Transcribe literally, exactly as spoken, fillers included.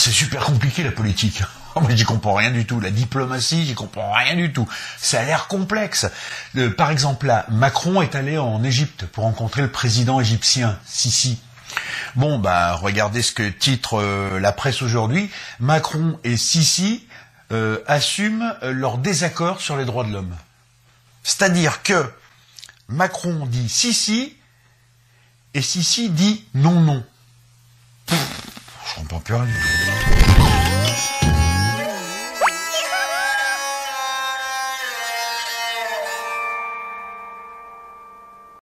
c'est super compliqué la politique. Moi, j'y comprends rien du tout. La diplomatie, j'y comprends rien du tout. Ça a l'air complexe. Euh, par exemple, là, Macron est allé en Égypte pour rencontrer le président égyptien, Sisi. Bon, bah, regardez ce que titre euh, la presse aujourd'hui. Macron et Sisi euh, assument euh, leur désaccord sur les droits de l'homme. C'est-à-dire que Macron dit Sisi et Sisi dit non, non. Pff, je comprends plus rien du tout.